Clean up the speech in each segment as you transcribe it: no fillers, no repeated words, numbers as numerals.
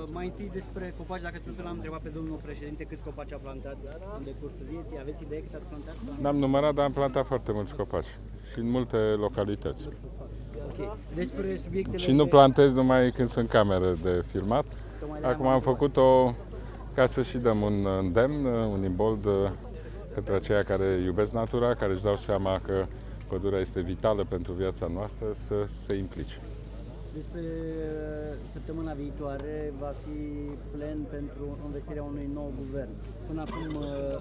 Mai întâi despre copaci, dacă tot l-am întrebat pe domnul președinte câți copaci a plantat în decursul vieții, aveți idee cât ați plantat? N-am numărat, dar am plantat foarte mulți copaci și în multe localități. Ok. Despre subiectele... Și nu plantez numai când sunt camere de filmat. Acum am făcut-o ca să și dăm un îndemn, un imbold către aceia care iubesc natura, care își dau seama că pădurea este vitală pentru viața noastră, să se implice. Despre săptămâna viitoare va fi plen pentru investirea unui nou guvern. Până acum,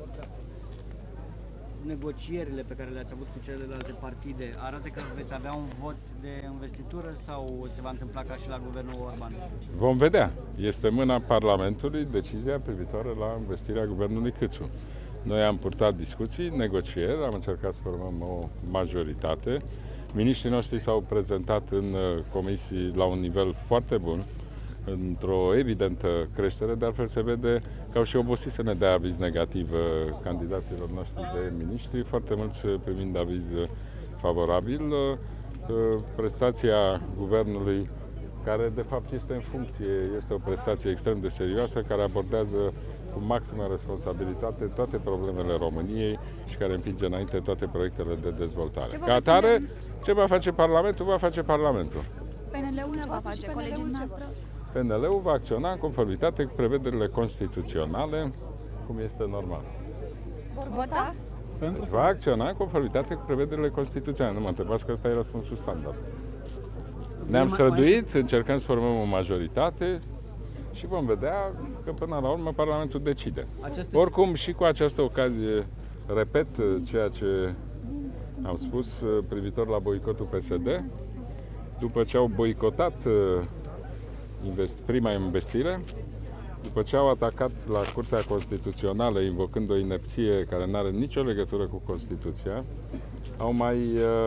negocierile pe care le-ați avut cu celelalte partide arată că veți avea un vot de investitură sau se va întâmpla ca și la guvernul Orban? Vom vedea. Este mâna Parlamentului decizia privitoare la investirea guvernului Câțu. Noi am purtat discuții, negocieri, am încercat să formăm o majoritate. Miniștrii noștri s-au prezentat în comisii la un nivel foarte bun, într-o evidentă creștere, de altfel se vede că au și obosit să ne dea aviz negativ candidaților noștri de miniștri, foarte mulți primind aviz favorabil. Prestația guvernului, care de fapt este în funcție, este o prestație extrem de serioasă, care abordează cu maximă responsabilitate toate problemele României și care împinge înainte toate proiectele de dezvoltare. Ca atare, ce va face Parlamentul, va face Parlamentul. PNL-ul va face colegii noastre? PNL-ul va acționa în conformitate cu prevederile constituționale, cum este normal. Vor vota? Va acționa în conformitate cu prevederile constituționale. Nu mă întrebați că ăsta e răspunsul standard. Ne-am străduit, încercăm să formăm o majoritate și vom vedea că până la urmă Parlamentul decide. Oricum, și cu această ocazie, repet ceea ce am spus privitor la boicotul PSD. După ce au boicotat prima investire, după ce au atacat la Curtea Constituțională invocând o inepție care nu are nicio legătură cu Constituția, au mai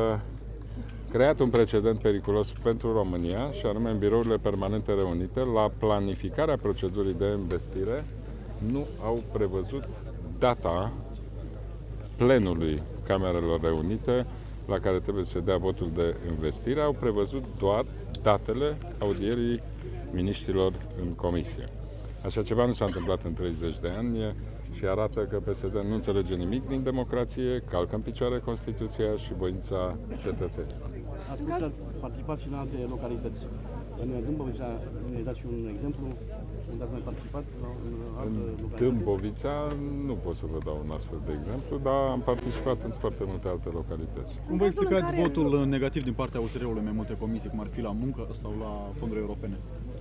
creat un precedent periculos pentru România, și anume în birourile permanente reunite, la planificarea procedurii de investire, nu au prevăzut data plenului Camerelor Reunite la care trebuie să se dea votul de investire, au prevăzut doar datele audierii miniștrilor în comisie. Așa ceva nu s-a întâmplat în 30 de ani și arată că PSD nu înțelege nimic din democrație, calcă în picioare Constituția și voința cetățenilor. Ați participat și în alte localități. În Dâmbovița, ne dați un exemplu, unde ați mai participat la altă localitate? În Dâmbovița nu pot să vă dau un astfel de exemplu, dar am participat în foarte multe alte localități. Cum vă explicați votul negativ din partea USR-ului în mai multe comisii, cum ar fi la muncă sau la fonduri europene?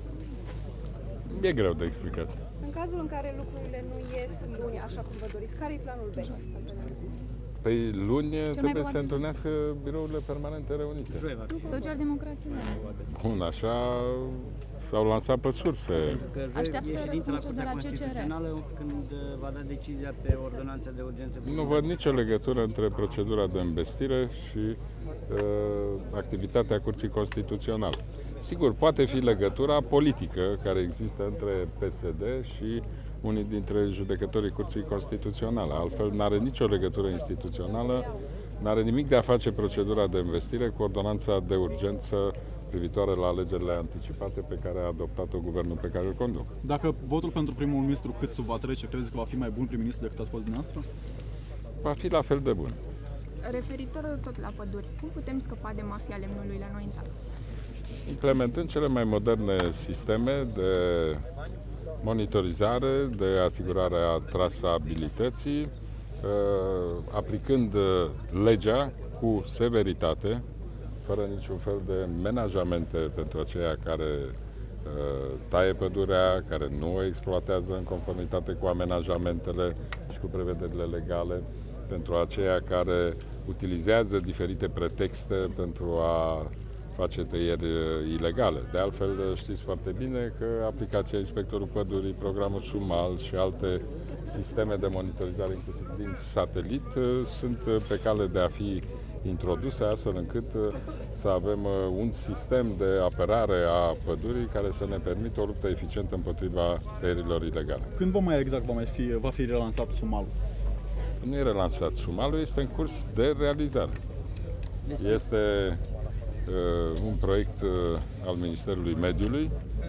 E greu de explicat. În cazul în care lucrurile nu ies bune așa cum vă doriți, care e planul B? Păi luni trebuie să se întâlnească birourile permanente reunite. Social-democrații. Bun, așa s-au lansat pe surse. Așteaptă răspunsul de la CCR. Când va da decizia pe ordonanța de urgență. Nu văd nicio legătură între procedura de investire și activitatea Curții Constituționale. Sigur, poate fi legătura politică care există între PSD și unii dintre judecătorii Curții Constituționale. Altfel, nu are nicio legătură instituțională, nu are nimic de a face procedura de investire cu ordonanța de urgență privitoare la alegerile anticipate pe care a adoptat-o guvernul pe care îl conduc. Dacă votul pentru primul ministru Câțu va trece, credeți că va fi mai bun prim-ministru decât ați fost dumneavoastră? Va fi la fel de bun. Referitor tot la păduri, cum putem scăpa de mafia lemnului la noi în țară? Implementând cele mai moderne sisteme de monitorizare, de asigurare a trasabilității, aplicând legea cu severitate, fără niciun fel de menajamente pentru aceia care taie pădurea, care nu o exploatează în conformitate cu amenajamentele și cu prevederile legale, pentru aceia care utilizează diferite pretexte pentru a face tăieri ilegale. De altfel, știți foarte bine că aplicația Inspectorul Pădurii, programul SUMAL și alte sisteme de monitorizare, inclusiv din satelit, sunt pe cale de a fi introduse, astfel încât să avem un sistem de apărare a pădurii care să ne permită o luptă eficientă împotriva tăierilor ilegale. Când mai exact va fi relansat SUMAL-ul? Nu e relansat SUMAL-ul, este în curs de realizare. Este un proiect al Ministerului Mediului,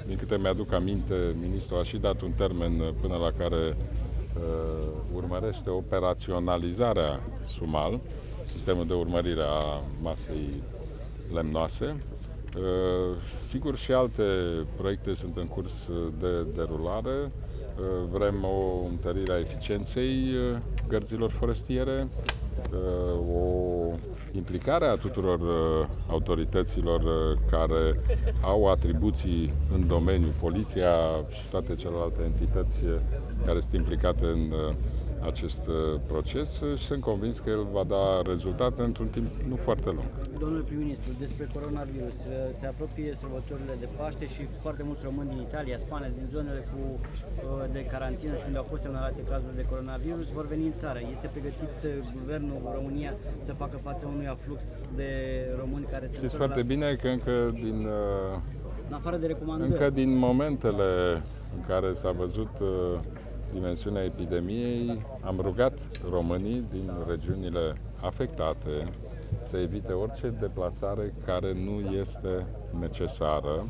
din câte mi-aduc aminte, ministrul a și dat un termen până la care urmărește operaționalizarea SUMAL, sistemul de urmărire a masei lemnoase. Sigur, și alte proiecte sunt în curs de derulare. Vrem o întărire a eficienței gărzilor forestiere, o implicare a tuturor autorităților care au atribuții în domeniu, poliția și toate celelalte entități care sunt implicate în acest proces și sunt convins că el va da rezultate într-un timp nu foarte lung. Domnule prim-ministru, despre coronavirus, se apropie sărbătorile de Paște și foarte mulți români din Italia, Spania, din zonele de carantină și unde au fost semnalate cazuri de coronavirus, vor veni în țară. Este pregătit guvernul România să facă față unui aflux de români care se Știți foarte bine că în afară de recomandări. Încă din momentele în care s-a văzut dimensiunea epidemiei, am rugat românii din regiunile afectate să evite orice deplasare care nu este necesară,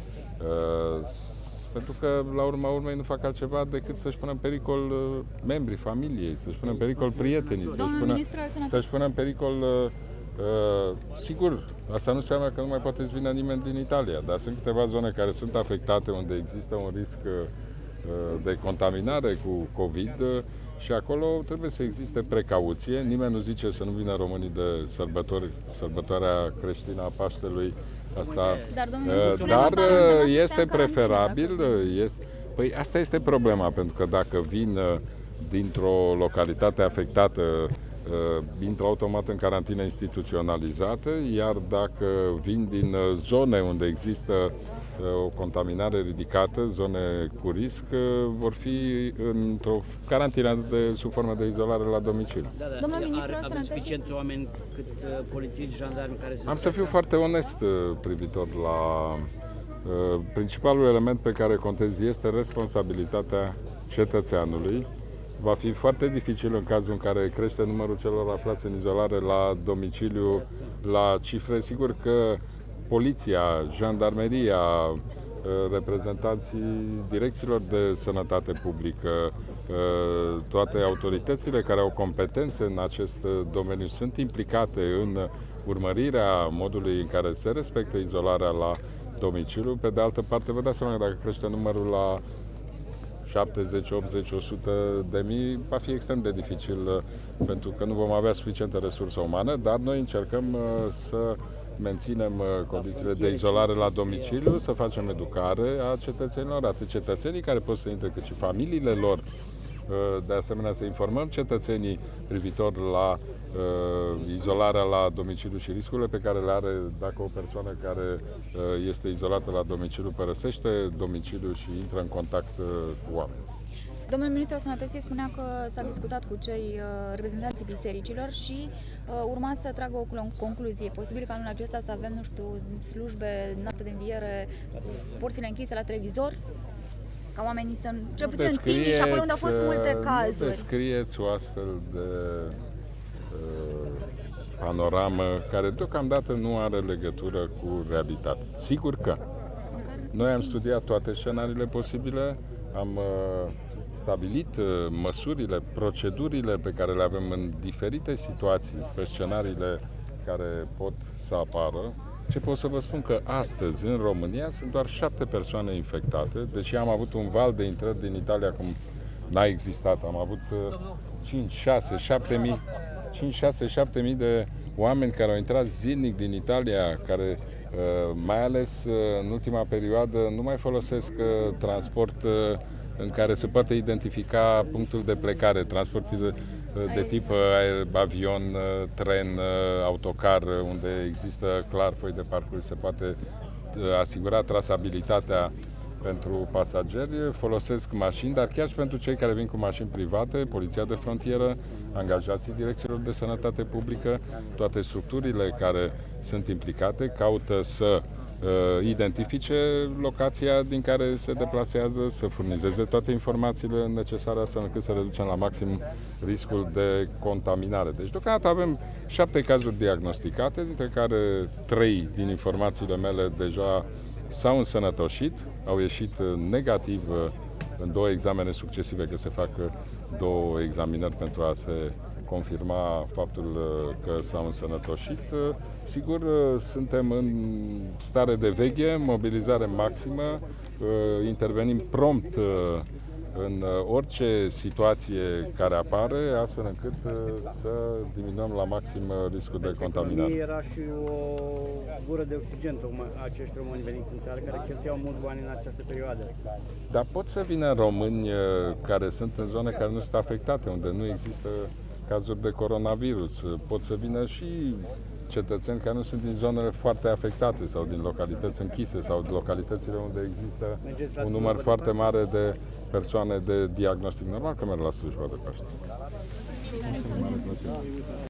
pentru că, la urma urmei, nu fac altceva decât să-și pună în pericol membrii familiei, să-și pună în pericol prietenii, să-și pună în pericol... sigur, asta nu înseamnă că nu mai poate să vină nimeni din Italia, dar sunt câteva zone care sunt afectate, unde există un risc de contaminare cu COVID și acolo trebuie să existe precauție. Nimeni nu zice să nu vină românii de sărbătoarea creștină a Paștelui. Dar este preferabil. Păi asta este problema, pentru că dacă vin dintr-o localitate afectată, intră automat în carantină instituționalizată, iar dacă vin din zone unde există o contaminare ridicată, zone cu risc, vor fi într-o carantină sub formă de izolare la domiciliu. Domnul ministru, aveți suficienți oameni cât polițiști, jandarmi care să... Am să fiu foarte onest privitor la principalul element pe care contez este responsabilitatea cetățeanului. Va fi foarte dificil în cazul în care crește numărul celor aflați în izolare la domiciliu, la cifre. Sigur că poliția, jandarmeria, reprezentanții direcțiilor de sănătate publică, toate autoritățile care au competențe în acest domeniu sunt implicate în urmărirea modului în care se respectă izolarea la domiciliu. Pe de altă parte, vă dați seama că dacă crește numărul la 70, 80, 100 de mii, va fi extrem de dificil pentru că nu vom avea suficientă resursă umană, dar noi încercăm să menținem condițiile de izolare la domiciliu, să facem educare a cetățenilor, atât cetățenii care pot să intre, cât și familiile lor. De asemenea, să informăm cetățenii privitor la izolarea la domiciliu și riscurile pe care le are dacă o persoană care este izolată la domiciliu părăsește domiciliul și intră în contact cu oameni. Domnul ministru al Sănătății spunea că s-a discutat cu cei reprezentanții bisericilor și urma să tragă o concluzie. Posibil ca anul acesta să avem, nu știu, slujbe, noapte de înviere, porțile închise la televizor? Ca oamenii să, cel puțin în Timiș, acolo unde au fost multe cazuri. Nu descrieți o astfel de panoramă care deocamdată nu are legătură cu realitatea. Sigur că noi am studiat toate scenariile posibile, am stabilit măsurile, procedurile pe care le avem în diferite situații, pe scenariile care pot să apară. Ce pot să vă spun că astăzi în România sunt doar 7 persoane infectate, deși am avut un val de intrări din Italia cum n-a existat. Am avut 5, 6, 7 mii de oameni care au intrat zilnic din Italia, care mai ales în ultima perioadă nu mai folosesc transport în care se poate identifica punctul de plecare, transport de tip avion, tren, autocar, unde există clar foi de parcurs, se poate asigura trasabilitatea pentru pasageri, folosesc mașini, dar chiar și pentru cei care vin cu mașini private, Poliția de Frontieră, angajații direcțiilor de sănătate publică, toate structurile care sunt implicate caută să identifice locația din care se deplasează, să furnizeze toate informațiile necesare astfel încât să reducem la maxim riscul de contaminare. Deci deocamdată avem 7 cazuri diagnosticate, dintre care 3 din informațiile mele deja s-au însănătoșit, au ieșit negativ în 2 examene succesive, că se fac 2 examinări pentru a se confirma faptul că s-au însănătoșit. Sigur, suntem în stare de veche, mobilizare maximă, intervenim prompt în orice situație care apare, astfel încât să diminuăm la maxim riscul de contaminare. Era și o gură de oxigen, tocmai acești români veniți în țară, care cheltuiau mulți bani în această perioadă. Dar pot să vină români care sunt în zone care nu sunt afectate, unde nu există cazuri de coronavirus. Pot să vină și cetățeni care nu sunt din zonele foarte afectate sau din localități închise sau din localitățile unde există un număr foarte mare de persoane de diagnostic normal, că merg la slujba de Paște.